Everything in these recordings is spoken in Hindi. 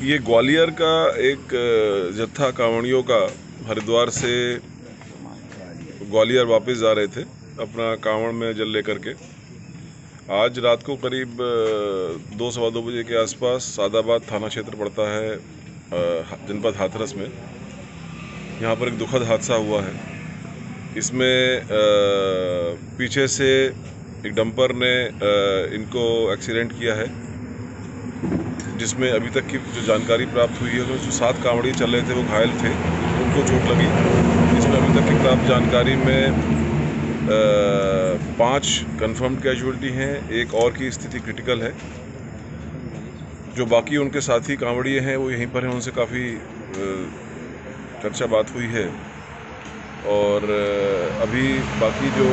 ये ग्वालियर का एक जत्था कांवड़ियों का हरिद्वार से ग्वालियर वापस जा रहे थे अपना कांवड़ में जल लेकर के। आज रात को करीब 2-2:15 बजे के आसपास सादाबाद थाना क्षेत्र पड़ता है जनपद हाथरस में। यहाँ पर एक दुखद हादसा हुआ है। इसमें पीछे से एक डंपर ने इनको एक्सीडेंट किया है, जिसमें अभी तक की जो जानकारी प्राप्त हुई है तो जो 7 कांवड़ी चल रहे थे वो घायल थे, उनको चोट लगी। इसमें अभी तक की प्राप्त जानकारी में 5 कन्फर्म्ड कैजुअल्टी हैं, एक और की स्थिति क्रिटिकल है। जो बाकी उनके साथी कांवड़िए हैं वो यहीं पर हैं, उनसे काफ़ी चर्चा बात हुई है और अभी बाकी जो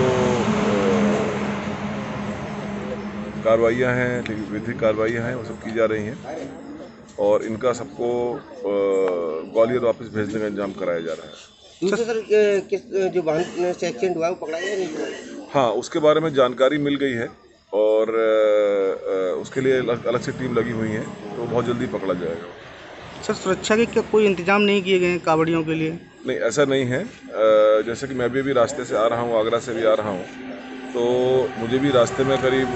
कार्रवाइयाँ हैं, विधिक कार्रवाइयाँ हैं, वो सब की जा रही हैं और इनका सबको ग्वालियर वापस भेजने का इंतजाम कराया जा रहा है। सर किस जो वाहन से एक्सीडेंट हुआ वो पकड़ा गया नहीं? हाँ, उसके बारे में जानकारी मिल गई है और उसके लिए अलग से टीम लगी हुई है, तो बहुत जल्दी पकड़ा जाएगा। सर सुरक्षा के क्या कोई इंतजाम नहीं किए गए हैं कांवड़ियों के लिए? नहीं, ऐसा नहीं है। जैसे कि मैं भी अभी रास्ते से आ रहा हूँ, आगरा से भी आ रहा हूँ, तो मुझे भी रास्ते में करीब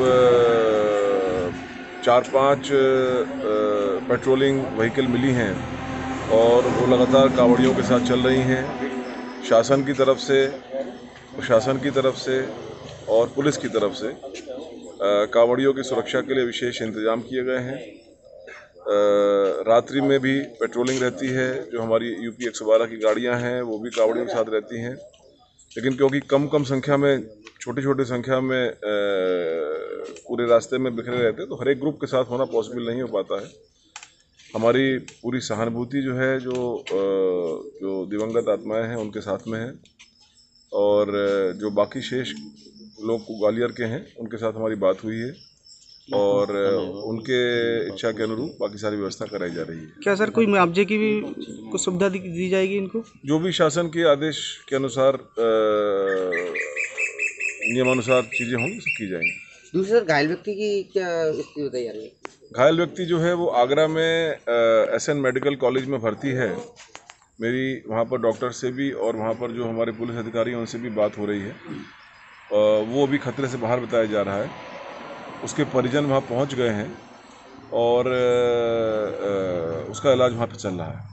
4-5 पेट्रोलिंग व्हीकल मिली हैं और वो लगातार कांवड़ियों के साथ चल रही हैं। शासन की तरफ से, प्रशासन की तरफ से और पुलिस की तरफ से कांवड़ियों की सुरक्षा के लिए विशेष इंतजाम किए गए हैं। रात्रि में भी पेट्रोलिंग रहती है। जो हमारी यूपी 112 की गाड़ियां हैं वो भी कांवड़ियों के साथ रहती हैं, लेकिन क्योंकि कम संख्या में, छोटी संख्या में पूरे रास्ते में बिखरे रहते हैं, तो हर एक ग्रुप के साथ होना पॉसिबल नहीं हो पाता है। हमारी पूरी सहानुभूति जो है जो दिवंगत आत्माएं हैं उनके साथ में है और जो बाकी शेष लोग ग्वालियर के हैं उनके साथ हमारी बात हुई है और उनके इच्छा के अनुरूप बाकी सारी व्यवस्था कराई जा रही है। क्या सर कोई मुआवजे की भी कुछ सुविधा दी जाएगी इनको? जो भी शासन के आदेश के अनुसार नियमानुसार चीज़ें होंगी सब की जाएंगी। दूसरे घायल व्यक्ति की क्या स्थिति बताई जा रही है? घायल व्यक्ति जो है वो आगरा में SN मेडिकल कॉलेज में भर्ती है। मेरी वहाँ पर डॉक्टर से भी और वहाँ पर जो हमारे पुलिस अधिकारी हैं उनसे भी बात हो रही है। वो अभी खतरे से बाहर बताया जा रहा है। उसके परिजन वहाँ पहुँच गए हैं और उसका इलाज वहाँ पे चल रहा है।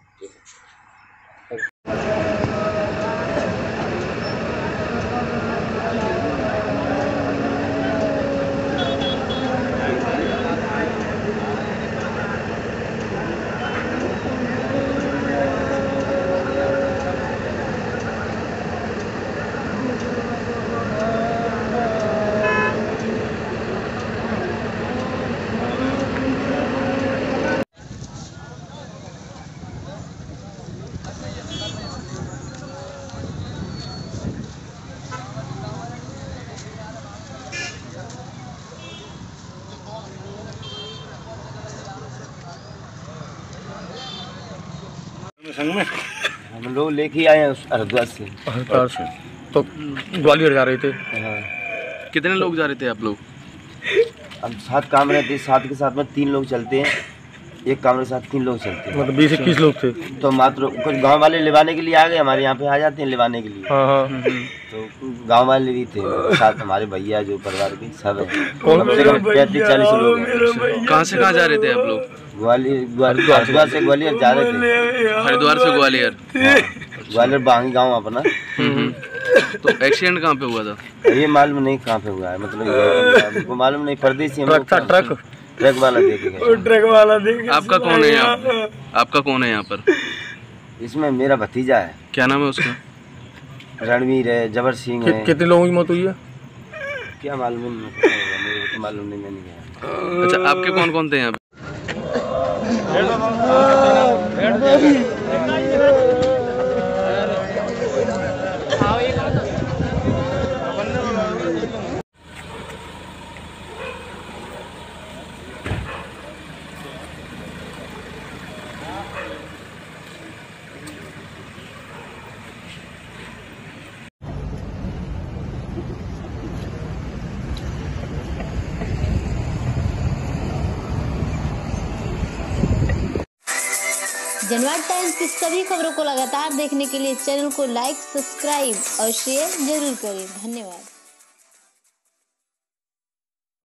संग में हम लोग लेके आए हैं हरिद्वार से। तो ग्वालियर जा रहे थे? हाँ। कितने लोग जा रहे थे आप लोग? हम 7 कामरे थे, 7 के साथ में 3 लोग चलते हैं, एक कामरे के साथ 3 लोग चलते हैं। मतलब 20-21 लोग थे। तो मात्र कुछ गांव वाले लेवाने के लिए आ गए, हमारे यहाँ पे आ जाते हैं लेवाने के लिए। हाँ। तो गांव वाले भी थे साथ, हमारे भैया जो परिवार के सब है, कम से कम 35-40 लोग हैं। कहाँ से कहाँ जा रहे थे आप लोग? हरिद्वार से ग्वालियर जा रहे थे। हरिद्वार से ग्वालियर? ग्वालियर बांगी गाँव अपना। तो एक्सीडेंट कहाँ पे हुआ था? ये मालूम नहीं कहाँ पे हुआ है, मतलब हमको मालूम नहीं। परदेसी ट्रक वाला देखे। आपका कौन है यहाँ? आपका कौन है यहाँ पर? इसमें मेरा भतीजा है। क्या नाम है उसका? रणवीर है, जबर सिंह है। कितने लोगों की मौत हुई है? क्या मालूम, मेरे को मालूम नहीं, मैंने गया। अच्छा, आपके कौन कौन थे यहाँ पे? जनवाद टाइम्स की सभी खबरों को लगातार देखने के लिए चैनल को लाइक, सब्सक्राइब और शेयर जरूर करें। धन्यवाद।